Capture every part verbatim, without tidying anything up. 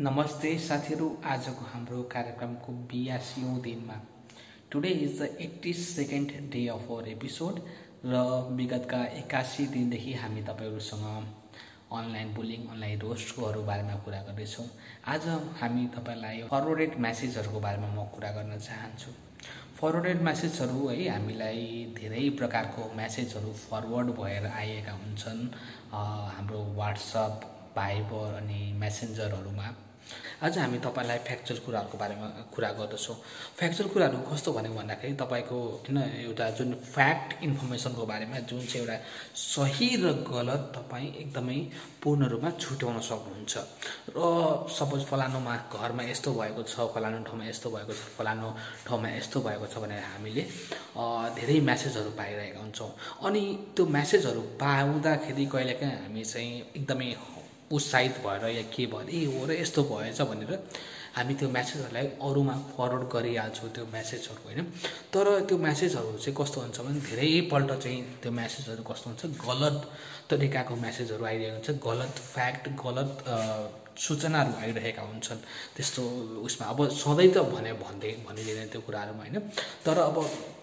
नमस्ते साथीहरू, आजको हाम्रो कार्यक्रमको बयासीऔं दिनमा today is the eighty second day of our episode र विगतका एकासी दिनदेखि हामी तपाईहरुसँग अनलाइन बुलिङ अनलाइन रोस्टकोहरु बारेमा कुरा गर्दैछौं। आज हामी तपाईलाई फरवर्डेड मेसेजहरुको बारेमा म कुरा गर्न चाहन्छु। फरवर्डेड मेसेजहरु है हामीलाई धेरै प्रकारको मेसेजहरु फरवर्ड भएर आएका हुन्छन् हाम्रो व्हाट्सएप, भाइबर अनि मेसेन्जरहरुमा। आज हामी तपाईलाई फ्याक्चुअल कुराहरुको बारेमा कुरा गर्दछौं। फ्याक्चुअल कुराहरु कस्तो भन्ने भन्दाखेरि तपाईको हैन एउटा जुन फ्याक्ट इन्फर्मेसनको बारेमा जुन चाहिँ एउटा सही र गलत तपाई एकदमै पूर्ण रूपमा छुट्याउन सक्नुहुन्छ। र सपोज फलानुमा घरमा यस्तो भएको छ, फलानु ठाउँमा यस्तो भएको छ, फलानु ठाउँमा यस्तो भएको छ भनेर हामीले धेरै मेसेजहरु पाइरहेका हुन्छौं। अनि त्यो मेसेजहरु पाउँदाखेरि कहिलेकाहीँ हामी चाहिँ एकदमै उत्साहित भएर या के भएर ए हो र यस्तो भएछ भनेर हामी त्यो मेसेजहरुलाई अरूमा फरवर्ड गरिहाल्छौं त्यो मेसेजहरु हैन। तर त्यो मेसेजहरु चाहिँ कस्तो हुन्छ भने धेरै पल्ट चाहिँ त्यो मेसेजहरु कस्तो हुन्छ गलत तरिकाको मेसेजहरु आइरहेको हुन्छ, गलत फ्याक्ट गलत सूचनाहरु आइरहेका हुन्छन्। त्यस्तो उसमा अब सधैं त भने भन्दै भनिदिदैन त्यो कुराहरुमा हैन। तर अब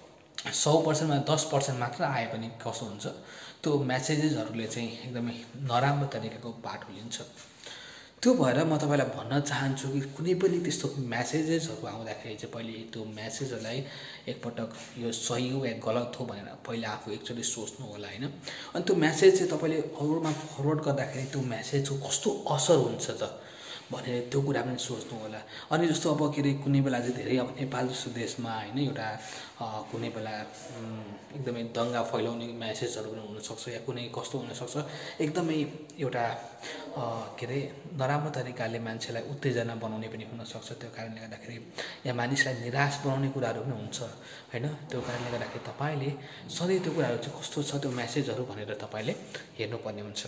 सौ प्रतिशत मा दस प्रतिशत मात्र आए पनि कस्तो हुन्छ त्यो मेसेजेसहरुले चाहिँ एकदमै नराम्रो तरिकाको बाटो लिन्छ। त्यो भएर म तपाईलाई भन्न चाहन्छु कि कुनै पनि त्यस्तो मेसेजेसहरु आउँदाखेरि चाहिँ पहिले त्यो मेसेजहरुलाई एकपटक यो सही हो या गलत हो भनेर पहिले आफू एकचोटी सोच्नु होला हैन। अनि त्यो मेसेज चाहिँ तपाईले अरूमा फरवर्ड गर्दाखेरि त्यो मेसेजको कस्तो असर हुन्छ त भनेर त्यो कुरा पनि सोच्नु होला। अनि जस्तो अब के रे कुनै बेला चाहिँ धेरै अब नेपाल जस्तो देशमा हैन एउटा कुनै बेला एकदमै दंगा फैलाउने मेसेजहरु पनि हुन सक्छ या कुनै कस्तो हुन सक्छ एकदमै एउटा के रे नराम्रो तरिकाले मान्छेलाई उत्तेजना बनाउने पनि हुन सक्छ। त्यो कारणले गर्दाखेरि या मानिसलाई निराश बनाउने कुराहरु पनि हुन्छ हैन। त्यो कारणले गर्दाखेरि तपाईले सधैं त्यो कुराहरु चाहिँ कस्तो छ त्यो मेसेजहरु भनेर तपाईले हेर्नुपर्ने हुन्छ।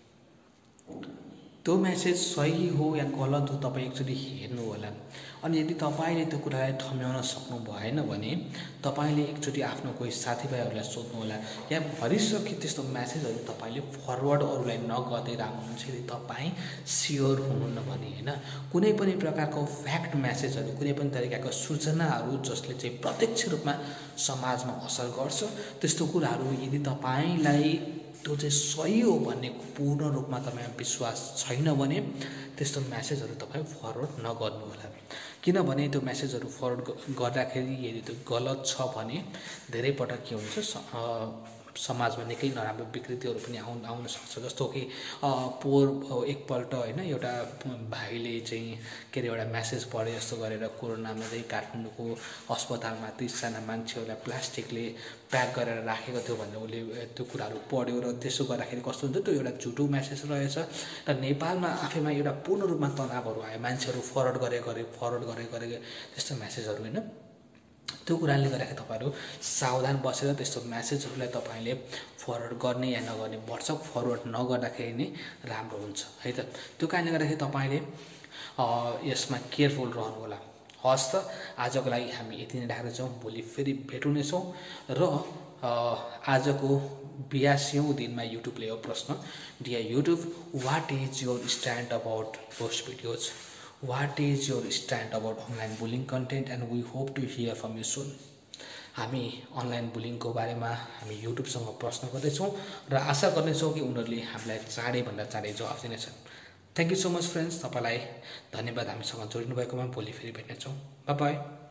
त्यो मेसेज सही हो या गलत हो तपाई एकचोटी हेर्नु होला। अनि यदि तपाईले त्यो कुरालाई ठम्याउन सक्नु भएन भने तपाईले एकचोटी आफ्नो कोही साथीभाइहरुलाई सोध्नु होला या भरिसक्यो त्यस्तो मेसेजहरु तपाईले फरवर्ड अरूलाई नगर्दै राख्नुहुन्छ यदि तपाई स्योर हुनुहुन्न भने हैन। कुनै पनि प्रकारको फ्याक्ट मेसेजहरु कुनै पनि तरिकाको सूचनाहरु जसले चाहिँ प्रत्यक्ष रूपमा समाजमा असर गर्छ त्यस्तो कुराहरु यदि तपाईलाई त्यो चाहिँ सही हो भन्ने पूर्ण रूपमा तपाईमा विश्वास छैन भने त्यस्तो मेसेजहरु तपाई फरवर्ड नगर्नु होला। किनभने त्यो मेसेजहरु फरवर्ड गर्दाखेरि यदि त्यो गलत छ भने धेरै पटक के हुन्छ समाजमा निकै नराम्रो विकृतिहरु पनि आउन आउन सक्छ। जस्तो कि पोर एकपल्ट हैन एउटा भाइले चाहिँ के रे एउटा मेसेज पढे जस्तो गरेर कोरोनामा चाहिँ काठमाडौँको अस्पतालमा तीस जना मान्छेहरुलाई प्लास्टिकले प्याक गरेर राखेको थियो भनेर उले त्यो कुराहरु पढ्यो र त्यसो गर्दाखेरि कस्तो हुन्छ त्यो एउटा झुटो मेसेज रहेछ र नेपालमा आफैमा एउटा पूर्ण रूपमा तनावहरु आयो। मान्छेहरु फरवर्ड गरे गरे फरवर्ड गरे गरे त्यस्तो मेसेजहरु हैन। त्यो कुराले गर्दाखेरि तपाईहरु सावधान बसेर त्यस्तो मेसेजहरुलाई तपाईले फरवर्ड गर्ने या नगर्ने व्हाट्सएप फरवर्ड नगर्दाखेरि नै राम्रो हुन्छ है त। त्यो कारणले गर्दाखेरि तपाईले यसमा केयरफुल रहनु होला। हस् त आजको लागि हामी यति नै राख्दै छौं। भोलि फेरि भेटुने छौं र आजको बयासीऔं दिनमा युट्युबले यो प्रश्न dear YouTube what is your stand about post videos What is your stand about online bullying content and we hope to hear from you soon. हामी अनलाइन बुलिङको बारेमा हामी युट्युबसँग प्रश्न गर्दैछौं र आशा गर्नेछौं कि उनीहरुले हामीलाई चाँडै भन्दा चाँडै जवाफ दिनेछन्। Thank you so much friends. तपाईलाई धन्यवाद हामीसँग जोडिनु भएकोमा। भोलि फेरि भेट्ने छौं। Bye by.